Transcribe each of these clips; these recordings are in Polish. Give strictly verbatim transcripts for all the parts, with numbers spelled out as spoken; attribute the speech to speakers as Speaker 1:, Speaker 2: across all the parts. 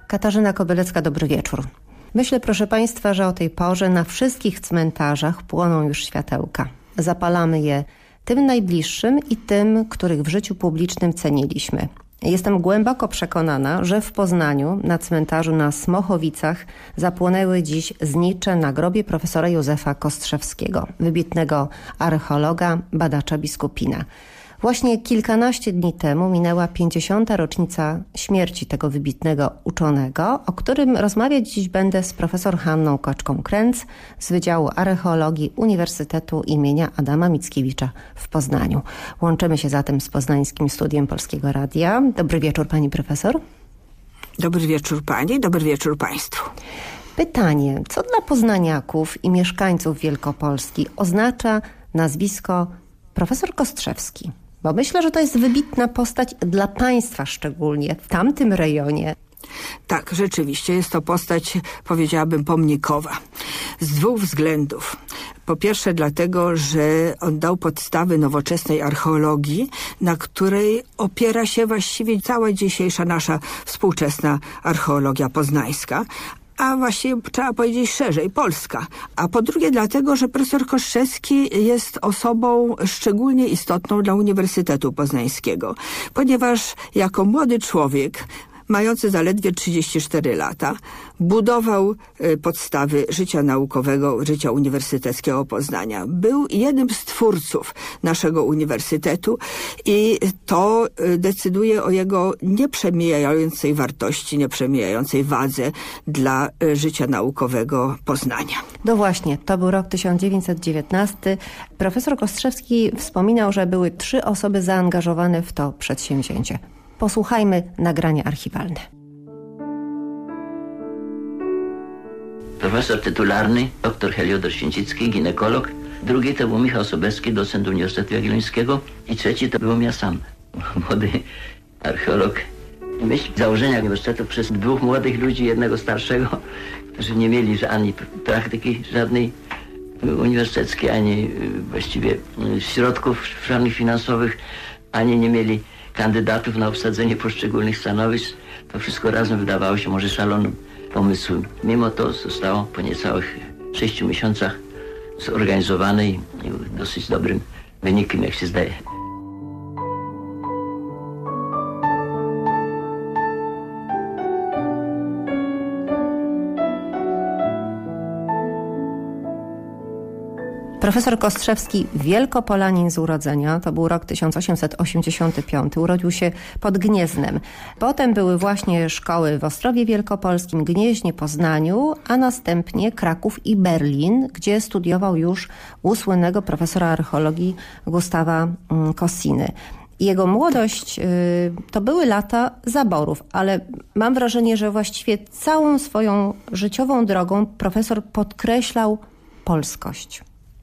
Speaker 1: Katarzyna Kobylecka, dobry wieczór. Myślę, proszę Państwa, że o tej porze na wszystkich cmentarzach płoną już światełka. Zapalamy je tym najbliższym i tym, których w życiu publicznym ceniliśmy. Jestem głęboko przekonana, że w Poznaniu na cmentarzu na Smochowicach zapłonęły dziś znicze na grobie profesora Józefa Kostrzewskiego, wybitnego archeologa, badacza biskupina. Właśnie kilkanaście dni temu minęła pięćdziesiąta rocznica śmierci tego wybitnego uczonego, o którym rozmawiać dziś będę z profesor Hanną Koczką-Kręc z Wydziału Archeologii Uniwersytetu imienia Adama Mickiewicza w Poznaniu. Łączymy się zatem z Poznańskim Studiem Polskiego Radia. Dobry wieczór, pani profesor.
Speaker 2: Dobry wieczór pani, dobry wieczór państwu.
Speaker 1: Pytanie, co dla poznaniaków i mieszkańców Wielkopolski oznacza nazwisko profesor Kostrzewski? Bo myślę, że to jest wybitna postać dla państwa szczególnie w tamtym rejonie.
Speaker 2: Tak, rzeczywiście jest to postać, powiedziałabym, pomnikowa. Z dwóch względów. Po pierwsze dlatego, że on dał podstawy nowoczesnej archeologii, na której opiera się właściwie cała dzisiejsza nasza współczesna archeologia poznańska. A właściwie trzeba powiedzieć szerzej, Polska. A po drugie dlatego, że profesor Kostrzewski jest osobą szczególnie istotną dla Uniwersytetu Poznańskiego, ponieważ jako młody człowiek, mający zaledwie trzydzieści cztery lata, budował podstawy życia naukowego, życia uniwersyteckiego Poznania. Był jednym z twórców naszego uniwersytetu i to decyduje o jego nieprzemijającej wartości, nieprzemijającej wadze dla życia naukowego Poznania.
Speaker 1: No właśnie, to był rok tysiąc dziewięćset dziewiętnasty. Profesor Kostrzewski wspominał, że były trzy osoby zaangażowane w to przedsięwzięcie. Posłuchajmy nagrania archiwalne.
Speaker 3: Profesor tytularny, dr Heliodor Święcicki, ginekolog. Drugi to był Michał Sobecki, docent Uniwersytetu Jagiellońskiego. I trzeci to byłem ja sam, młody archeolog. Myśl założenia uniwersytetu przez dwóch młodych ludzi, jednego starszego, którzy nie mieli ani praktyki żadnej uniwersyteckiej, ani właściwie środków żadnych finansowych, ani nie mieli kandydatów na obsadzenie poszczególnych stanowisk. To wszystko razem wydawało się może szalonym pomysłem. Mimo to zostało po niecałych sześciu miesiącach zorganizowane i dosyć dobrym wynikiem, jak się zdaje.
Speaker 1: Profesor Kostrzewski, Wielkopolanin z urodzenia, to był rok tysiąc osiemset osiemdziesiąty piąty, urodził się pod Gnieznem. Potem były właśnie szkoły w Ostrowie Wielkopolskim, Gnieźnie, Poznaniu, a następnie Kraków i Berlin, gdzie studiował już u słynnego profesora archeologii Gustawa Kossiny. Jego młodość y, to były lata zaborów, ale mam wrażenie, że właściwie całą swoją życiową drogą profesor podkreślał polskość.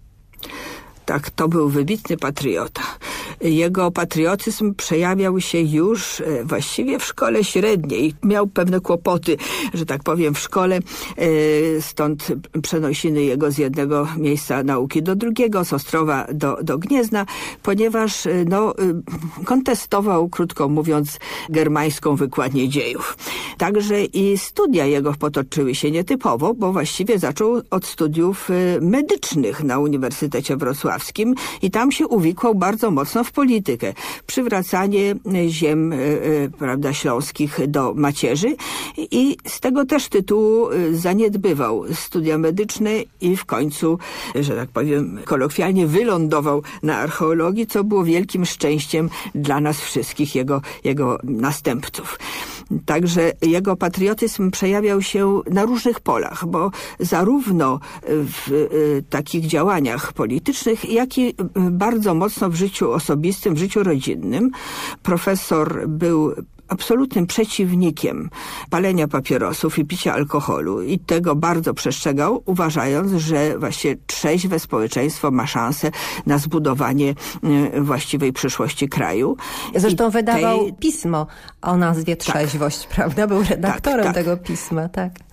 Speaker 2: Tak, to był wybitny patriota. Jego patriotyzm przejawiał się już właściwie w szkole średniej. Miał pewne kłopoty, że tak powiem, w szkole. Stąd przenosiny jego z jednego miejsca nauki do drugiego, z Ostrowa do, do Gniezna, ponieważ no, kontestował, krótko mówiąc, germańską wykładnię dziejów. Także i studia jego potoczyły się nietypowo, bo właściwie zaczął od studiów medycznych na Uniwersytecie Wrocławskim i tam się uwikłał bardzo mocno w politykę. Przywracanie ziem, prawda, śląskich do macierzy i z tego też tytułu zaniedbywał studia medyczne i w końcu, że tak powiem, kolokwialnie wylądował na archeologii, co było wielkim szczęściem dla nas wszystkich, jego, jego następców. Także jego patriotyzm przejawiał się na różnych polach, bo zarówno w takich działaniach politycznych, jak i bardzo mocno w życiu osobistym, w życiu rodzinnym. Profesor był absolutnym przeciwnikiem palenia papierosów i picia alkoholu i tego bardzo przestrzegał, uważając, że właśnie trzeźwe społeczeństwo ma szansę na zbudowanie właściwej przyszłości kraju.
Speaker 1: Zresztą
Speaker 2: I
Speaker 1: wydawał
Speaker 2: tej...
Speaker 1: pismo o nazwie Trzeźwość, tak, prawda? Był redaktorem tak, tak. tego pisma, tak.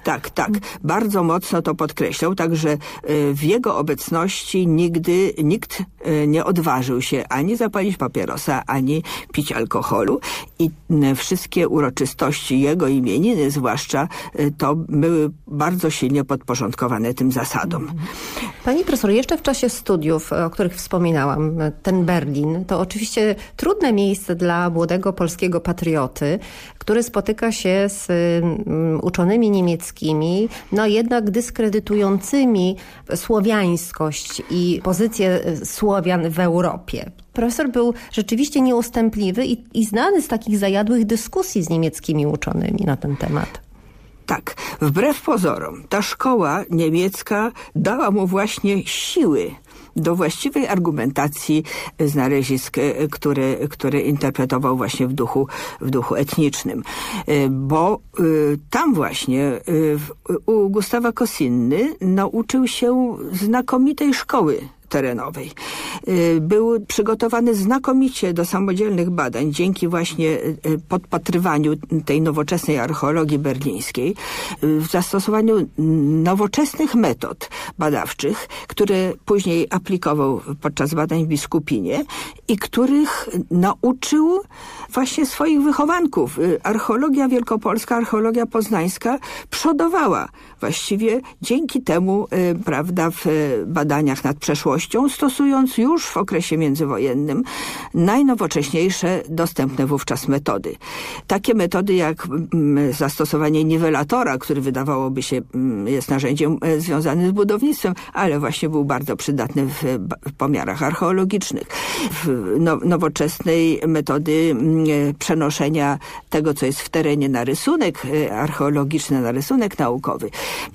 Speaker 2: Tak, tak. Bardzo mocno to podkreślał, także w jego obecności nigdy nikt nie odważył się ani zapalić papierosa, ani pić alkoholu i wszystkie uroczystości jego imieniny zwłaszcza to były bardzo silnie podporządkowane tym zasadom.
Speaker 1: Pani profesor, jeszcze w czasie studiów, o których wspominałam, ten Berlin, to oczywiście trudne miejsce dla młodego polskiego patrioty, który spotyka się z um, uczonymi niemieckimi, no jednak dyskredytującymi słowiańskość i pozycję Słowian w Europie. Profesor był rzeczywiście nieustępliwy i, i znany z takich zajadłych dyskusji z niemieckimi uczonymi na ten temat.
Speaker 2: Tak, wbrew pozorom, ta szkoła niemiecka dała mu właśnie siły do właściwej argumentacji znalezisk, które, które interpretował właśnie w duchu, w duchu etnicznym. Bo tam właśnie u Gustawa Kosinny nauczył się znakomitej szkoły terenowej. Był przygotowany znakomicie do samodzielnych badań dzięki właśnie podpatrywaniu tej nowoczesnej archeologii berlińskiej, w zastosowaniu nowoczesnych metod badawczych, które później aplikował podczas badań w Biskupinie i których nauczył właśnie swoich wychowanków. Archeologia wielkopolska, archeologia poznańska przodowała właściwie dzięki temu, prawda, w badaniach nad przeszłością, stosując już w okresie międzywojennym najnowocześniejsze dostępne wówczas metody. Takie metody jak zastosowanie niwelatora, który wydawałoby się jest narzędziem związanym z budownictwem, ale właśnie był bardzo przydatny w pomiarach archeologicznych. W nowoczesnej metody przenoszenia tego, co jest w terenie na rysunek archeologiczny, na rysunek naukowy.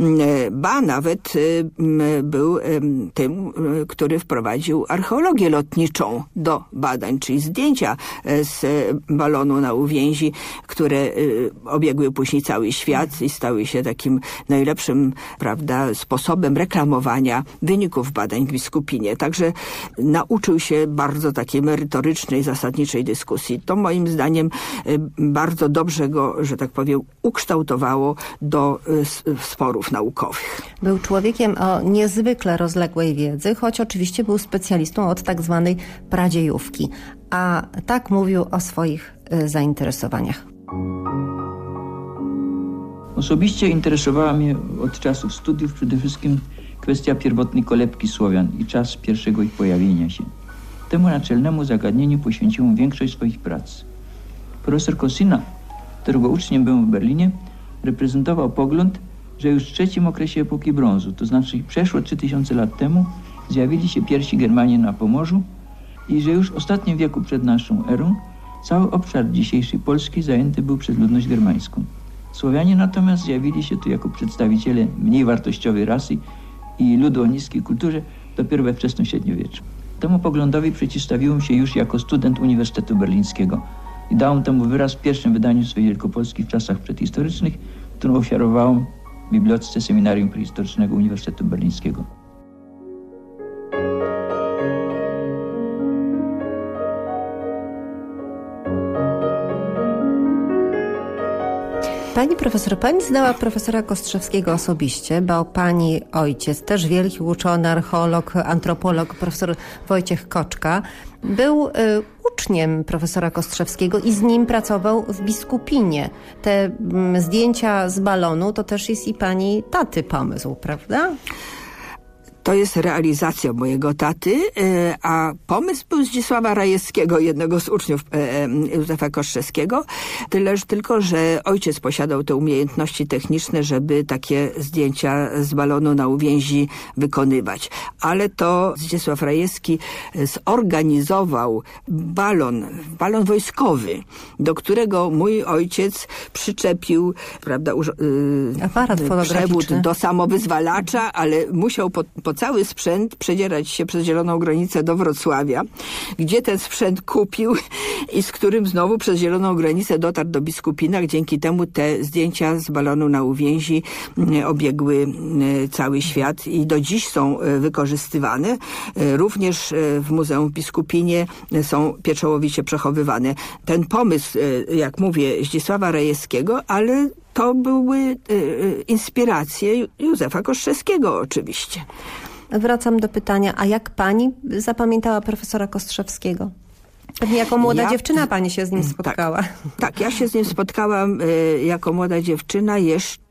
Speaker 2: Ba nawet był tym, który wprowadził archeologię lotniczą do badań, czyli zdjęcia z balonu na uwięzi, które obiegły później cały świat i stały się takim najlepszym, prawda, sposobem reklamowania wyników badań w Biskupinie. Także nauczył się bardzo takiej merytorycznej, zasadniczej dyskusji. To moim zdaniem bardzo dobrze go, że tak powiem, ukształtowało do sporów naukowych.
Speaker 1: Był człowiekiem o niezwykle rozległej wiedzy, choć oczywiście był specjalistą od tak zwanej pradziejówki. A tak mówił o swoich zainteresowaniach.
Speaker 4: Osobiście interesowała mnie od czasów studiów przede wszystkim kwestia pierwotnej kolebki Słowian i czas pierwszego ich pojawienia się. Temu naczelnemu zagadnieniu poświęciłem większość swoich prac. Profesor Kosinna, którego uczniem byłem w Berlinie, reprezentował pogląd, że już w trzecim okresie epoki brązu, to znaczy przeszło trzy tysiące lat temu, zjawili się pierwsi Germanie na Pomorzu i że już w ostatnim wieku przed naszą erą cały obszar dzisiejszej Polski zajęty był przez ludność germańską. Słowianie natomiast zjawili się tu jako przedstawiciele mniej wartościowej rasy i ludu o niskiej kulturze dopiero we wczesnym średniowieczu. Temu poglądowi przeciwstawiłem się już jako student Uniwersytetu Berlińskiego i dałem temu wyraz w pierwszym wydaniu swojej Wielkopolski w czasach przedhistorycznych, którą ofiarowałem w bibliotece Seminarium Prehistorycznego Uniwersytetu Berlińskiego.
Speaker 1: Pani profesor, pani znała profesora Kostrzewskiego osobiście, bo pani ojciec, też wielki uczony, archeolog, antropolog, profesor Wojciech Koczka, był y, uczniem profesora Kostrzewskiego i z nim pracował w Biskupinie. Te y, zdjęcia z balonu to też jest i pani taty pomysł, prawda?
Speaker 2: To jest realizacja mojego taty, a pomysł był Zdzisława Rajewskiego, jednego z uczniów Józefa Kostrzewskiego. Tyleż tylko, że ojciec posiadał te umiejętności techniczne, żeby takie zdjęcia z balonu na uwięzi wykonywać. Ale to Zdzisław Rajewski zorganizował balon, balon wojskowy, do którego mój ojciec przyczepił, prawda,
Speaker 1: aparat
Speaker 2: przewód do samowyzwalacza, ale musiał po, po cały sprzęt przedzierać się przez Zieloną Granicę do Wrocławia, gdzie ten sprzęt kupił i z którym znowu przez Zieloną Granicę dotarł do Biskupina. Dzięki temu te zdjęcia z balonu na uwięzi obiegły cały świat i do dziś są wykorzystywane. Również w Muzeum w Biskupinie są pieczołowicie przechowywane. Ten pomysł, jak mówię, Zdzisława Rajewskiego, ale to były y, y, inspiracje Józefa Kostrzewskiego oczywiście.
Speaker 1: Wracam do pytania, a jak pani zapamiętała profesora Kostrzewskiego? Pewnie jako młoda
Speaker 2: ja,
Speaker 1: dziewczyna pani się z nim spotkała.
Speaker 2: Tak, tak, ja się z nim spotkałam y, jako młoda dziewczyna jeszcze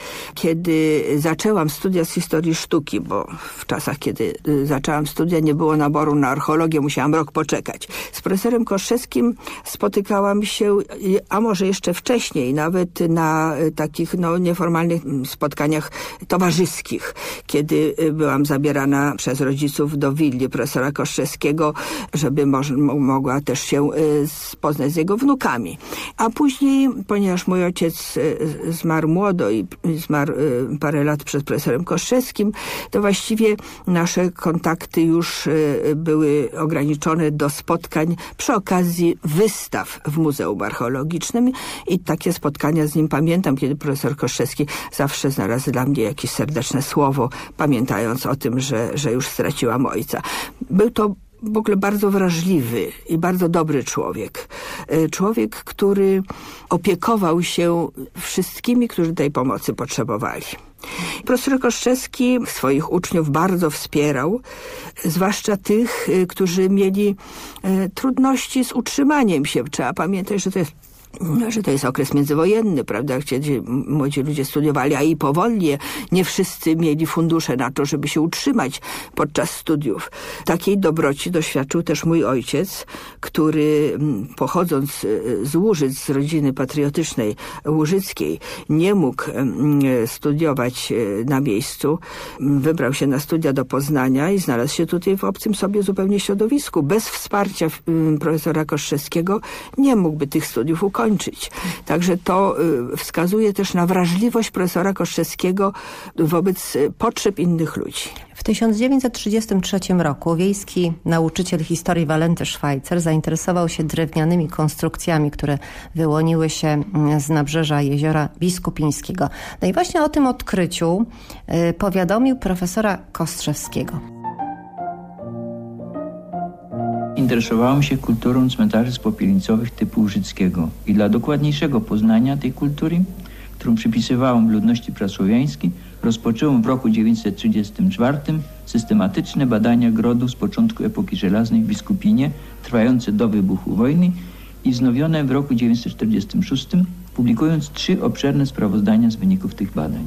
Speaker 2: kiedy zaczęłam studia z historii sztuki, bo w czasach, kiedy y, zaczęłam studia, nie było naboru na archeologię, musiałam rok poczekać. Z profesorem Kostrzewskim spotykałam się, a może jeszcze wcześniej, nawet na y, takich no, nieformalnych spotkaniach towarzyskich, kiedy y, byłam zabierana przez rodziców do willi profesora Kostrzewskiego, żeby moż, mogła też się y, poznać z jego wnukami. A później, ponieważ mój ojciec y, zmarł młodo i zmarł y, parę lat przed profesorem Kostrzewskim, to właściwie nasze kontakty już y, były ograniczone do spotkań przy okazji wystaw w Muzeum Archeologicznym i takie spotkania z nim pamiętam, kiedy profesor Kostrzewski zawsze znalazł dla mnie jakieś serdeczne słowo, pamiętając o tym, że, że już straciłam ojca. Był to w ogóle bardzo wrażliwy i bardzo dobry człowiek. Człowiek, który opiekował się wszystkimi, którzy tej pomocy potrzebowali. Profesor Kostrzewski swoich uczniów bardzo wspierał, zwłaszcza tych, którzy mieli trudności z utrzymaniem się. Trzeba pamiętać, że to jest że to jest okres międzywojenny, prawda, gdzie młodzi ludzie studiowali, a i powoli nie wszyscy mieli fundusze na to, żeby się utrzymać podczas studiów. Takiej dobroci doświadczył też mój ojciec, który pochodząc z Łużyc, z rodziny patriotycznej łużyckiej, nie mógł studiować na miejscu. Wybrał się na studia do Poznania i znalazł się tutaj w obcym sobie zupełnie środowisku. Bez wsparcia profesora Kostrzewskiego nie mógłby tych studiów ukończyć. Kończyć. Także to wskazuje też na wrażliwość profesora Kostrzewskiego wobec potrzeb innych ludzi.
Speaker 1: W tysiąc dziewięćset trzydziestym trzecim roku wiejski nauczyciel historii Walenty Szwajcer zainteresował się drewnianymi konstrukcjami, które wyłoniły się z nabrzeża jeziora Biskupińskiego. No i właśnie o tym odkryciu powiadomił profesora Kostrzewskiego.
Speaker 4: Interesowałem się kulturą cmentarzy popielnicowych typu łużyckiego i dla dokładniejszego poznania tej kultury, którą przypisywałem ludności prasłowiańskiej, rozpocząłem w roku dziewięćset trzydziestym czwartym systematyczne badania grodów z początku epoki żelaznej w Biskupinie, trwające do wybuchu wojny i wznowione w roku dziewięćset czterdziestym szóstym, publikując trzy obszerne sprawozdania z wyników tych badań.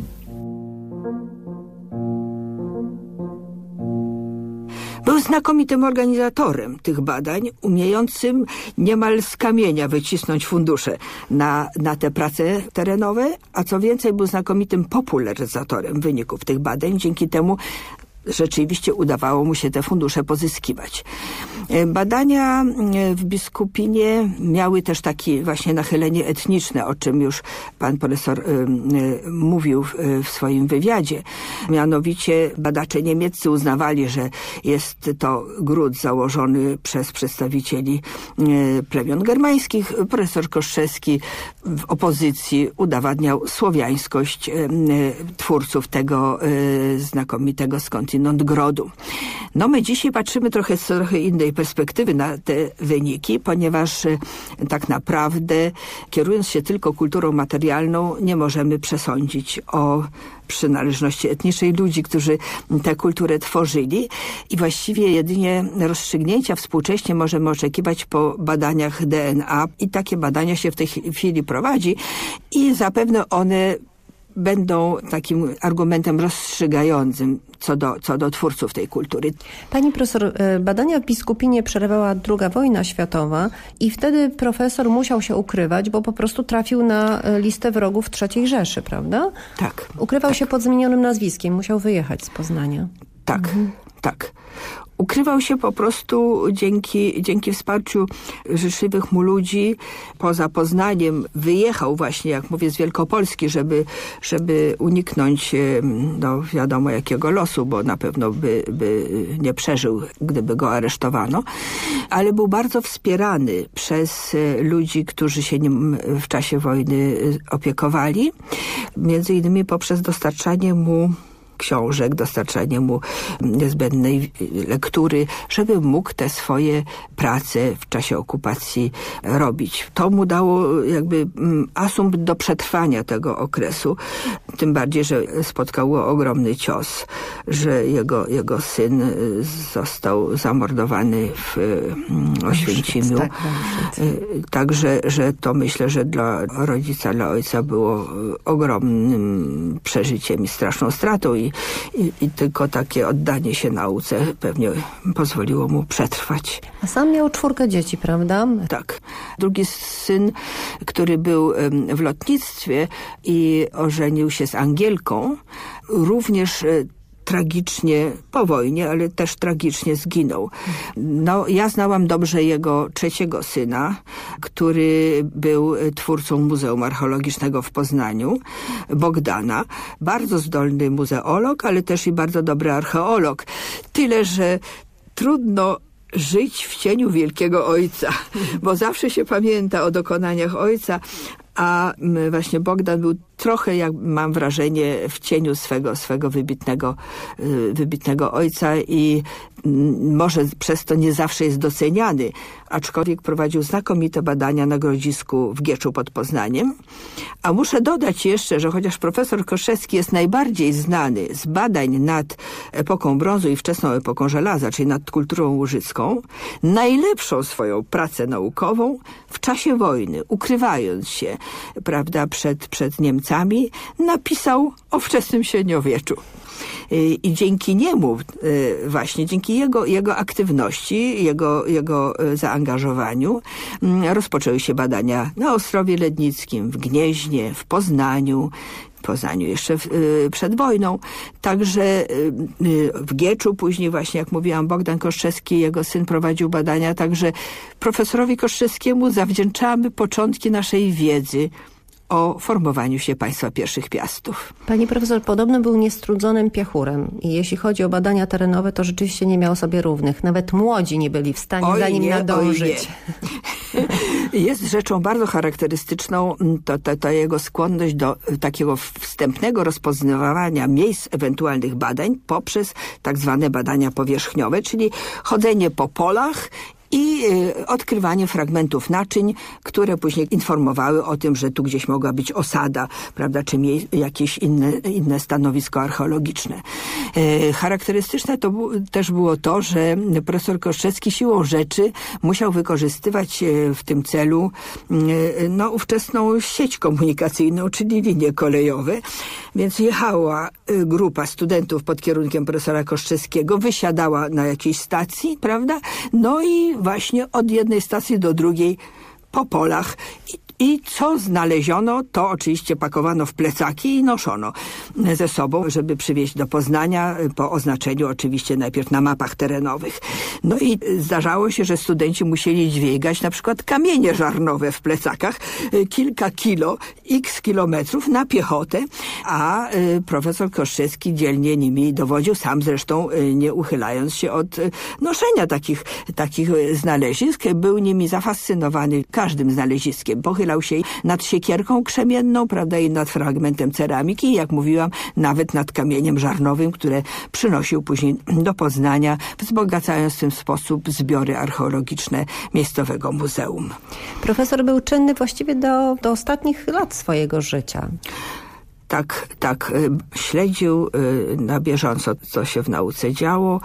Speaker 2: Był znakomitym organizatorem tych badań, umiejącym niemal z kamienia wycisnąć fundusze na, na te prace terenowe, a co więcej był znakomitym popularyzatorem wyników tych badań. Dzięki temu rzeczywiście udawało mu się te fundusze pozyskiwać. Badania w Biskupinie miały też takie właśnie nachylenie etniczne, o czym już pan profesor y, y, mówił w, w swoim wywiadzie. Mianowicie badacze niemieccy uznawali, że jest to gród założony przez przedstawicieli y, plemion germańskich. Profesor Kostrzewski w opozycji udowadniał słowiańskość y, y, twórców tego y, znakomitego skądinąd grodu. No my dzisiaj patrzymy trochę z trochę innej perspektywy na te wyniki, ponieważ tak naprawdę kierując się tylko kulturą materialną nie możemy przesądzić o przynależności etnicznej ludzi, którzy tę kulturę tworzyli i właściwie jedynie rozstrzygnięcia współcześnie możemy oczekiwać po badaniach D N A i takie badania się w tej chwili prowadzi i zapewne one będą takim argumentem rozstrzygającym co do, co do twórców tej kultury.
Speaker 1: Pani profesor, badania w Biskupinie przerwała druga wojna światowa i wtedy profesor musiał się ukrywać, bo po prostu trafił na listę wrogów trzeciej Rzeszy, prawda?
Speaker 2: Tak.
Speaker 1: Ukrywał
Speaker 2: tak.
Speaker 1: się pod zmienionym nazwiskiem, musiał wyjechać z Poznania.
Speaker 2: Tak, mhm. tak. Ukrywał się po prostu dzięki, dzięki wsparciu życzliwych mu ludzi. Poza Poznaniem wyjechał właśnie, jak mówię, z Wielkopolski, żeby, żeby uniknąć no, wiadomo jakiego losu, bo na pewno by, by nie przeżył, gdyby go aresztowano. Ale był bardzo wspierany przez ludzi, którzy się nim w czasie wojny opiekowali. Między innymi poprzez dostarczanie mu książek, dostarczanie mu niezbędnej lektury, żeby mógł te swoje prace w czasie okupacji robić. To mu dało jakby asumpt do przetrwania tego okresu, tym bardziej, że spotkał go ogromny cios, że jego, jego syn został zamordowany w Oświęcimiu. Tak, Także, że to myślę, że dla rodzica, dla ojca było ogromnym przeżyciem i straszną stratą i, i, i tylko takie oddanie się nauce pewnie pozwoliło mu przetrwać.
Speaker 1: A sam miał czwórkę dzieci, prawda?
Speaker 2: Tak. Drugi syn, który był w lotnictwie i ożenił się z Angielką, również tragicznie po wojnie, ale też tragicznie zginął. No, ja znałam dobrze jego trzeciego syna, który był twórcą Muzeum Archeologicznego w Poznaniu, Bogdana. Bardzo zdolny muzeolog, ale też i bardzo dobry archeolog. Tyle, że trudno żyć w cieniu wielkiego ojca, bo zawsze się pamięta o dokonaniach ojca, a właśnie Bogdan był trochę, jak mam wrażenie, w cieniu swego, swego wybitnego, wybitnego ojca i może przez to nie zawsze jest doceniany, aczkolwiek prowadził znakomite badania na Grodzisku w Gieczu pod Poznaniem. A muszę dodać jeszcze, że chociaż profesor Koszewski jest najbardziej znany z badań nad epoką brązu i wczesną epoką żelaza, czyli nad kulturą łużycką, najlepszą swoją pracę naukową w czasie wojny, ukrywając się, prawda, przed, przed Niemcami, napisał o wczesnym średniowieczu. I dzięki niemu, właśnie dzięki jego, jego aktywności, jego, jego zaangażowaniu rozpoczęły się badania na Ostrowie Lednickim, w Gnieźnie, w Poznaniu, w Poznaniu jeszcze w, przed wojną. Także w Gieczu później właśnie, jak mówiłam, Bogdan Koszczewski, jego syn prowadził badania. Także profesorowi Koszczewskiemu zawdzięczamy początki naszej wiedzy o formowaniu się państwa pierwszych Piastów.
Speaker 1: Pani profesor, podobno był niestrudzonym piachurem i jeśli chodzi o badania terenowe, to rzeczywiście nie miał sobie równych. Nawet młodzi nie byli w stanie
Speaker 2: oj
Speaker 1: za nim
Speaker 2: nie,
Speaker 1: nadążyć.
Speaker 2: Jest rzeczą bardzo charakterystyczną to, to, to jego skłonność do takiego wstępnego rozpoznawania miejsc ewentualnych badań poprzez tak zwane badania powierzchniowe, czyli chodzenie po polach i odkrywanie fragmentów naczyń, które później informowały o tym, że tu gdzieś mogła być osada, prawda, czy jakieś inne, inne stanowisko archeologiczne. E, charakterystyczne to bu- też było to, że profesor Koszczewski siłą rzeczy musiał wykorzystywać w tym celu e, no, ówczesną sieć komunikacyjną, czyli linie kolejowe, więc jechała grupa studentów pod kierunkiem profesora Koszczewskiego, wysiadała na jakiejś stacji, prawda, no i właśnie od jednej stacji do drugiej po polach. I, i co znaleziono, to oczywiście pakowano w plecaki i noszono ze sobą, żeby przywieźć do Poznania po oznaczeniu oczywiście najpierw na mapach terenowych. No i zdarzało się, że studenci musieli dźwigać na przykład kamienie żarnowe w plecakach, kilka kilo, x kilometrów na piechotę, a profesor Koszczewski dzielnie nimi dowodził, sam zresztą nie uchylając się od noszenia takich, takich znalezisk. Był nimi zafascynowany każdym znaleziskiem. Pochylał się nad siekierką krzemienną, prawda, i nad fragmentem ceramiki, i jak mówiłam, nawet nad kamieniem żarnowym, które przynosił później do Poznania, wzbogacając w ten sposób zbiory archeologiczne miejscowego muzeum.
Speaker 1: Profesor był czynny właściwie do, do ostatnich lat swojego życia.
Speaker 2: Tak, tak, śledził na bieżąco, co się w nauce działo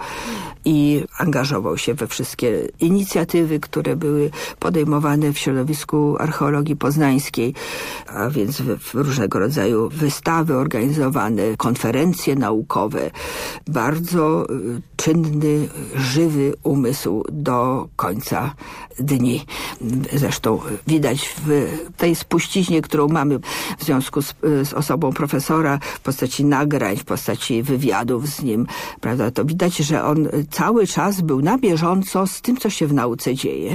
Speaker 2: i angażował się we wszystkie inicjatywy, które były podejmowane w środowisku archeologii poznańskiej, a więc w, w różnego rodzaju wystawy organizowane, konferencje naukowe. Bardzo czynny, żywy umysł do końca dni. Zresztą widać w tej spuściźnie, którą mamy w związku z, z osobą profesora, w postaci nagrań, w postaci wywiadów z nim, prawda, to widać, że on cały czas był na bieżąco z tym, co się w nauce dzieje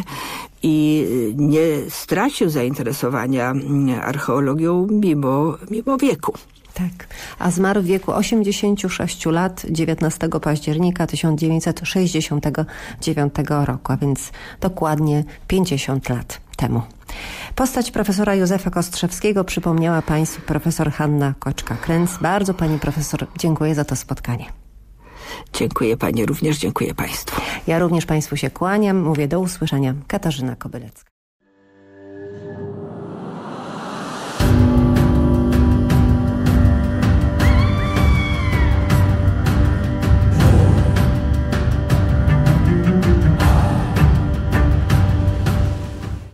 Speaker 2: i nie stracił zainteresowania archeologią mimo, mimo wieku.
Speaker 1: Tak, a zmarł w wieku osiemdziesięciu sześciu lat dziewiętnastego października tysiąc dziewięćset sześćdziesiątego dziewiątego roku, a więc dokładnie pięćdziesiąt lat. temu. Postać profesora Józefa Kostrzewskiego przypomniała Państwu profesor Hanna Koczka-Kręc. Bardzo Pani profesor dziękuję za to spotkanie.
Speaker 2: Dziękuję Pani, również dziękuję Państwu.
Speaker 1: Ja również Państwu się kłaniam. Mówię do usłyszenia. Katarzyna Kobylecka.